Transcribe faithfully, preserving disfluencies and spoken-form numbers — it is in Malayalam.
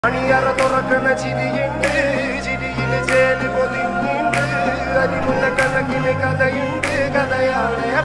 അണിയറ തുറക്കുന്ന ചിരിയുണ്ട്, ചിരിയില് ചേല് പൊതിഞ്ഞുണ്ട്, അരിമുല്ല കണക്കിന് കഥയുണ്ട്, കഥയാണ്.